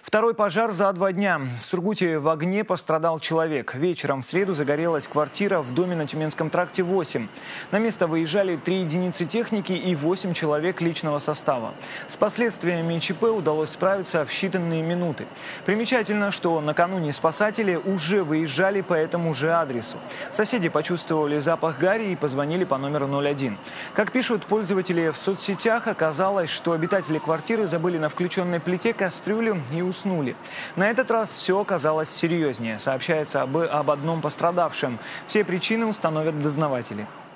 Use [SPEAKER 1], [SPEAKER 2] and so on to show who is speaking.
[SPEAKER 1] Второй пожар за 2 дня. В Сургуте в огне пострадал человек. Вечером в среду загорелась квартира в доме на Тюменском тракте 8. На место выезжали 3 единицы техники и 8 человек личного состава. С последствиями ЧП удалось справиться в считанные минуты. Примечательно, что накануне спасатели уже выезжали по этому же адресу. Соседи почувствовали запах гари и позвонили по номеру 01. Как пишут пользователи в соцсетях, оказалось, что обитатели квартиры забыли на включенной плите кастрюлю и уснули. На этот раз все оказалось серьезнее. Сообщается об одном пострадавшем. Все причины установят дознаватели.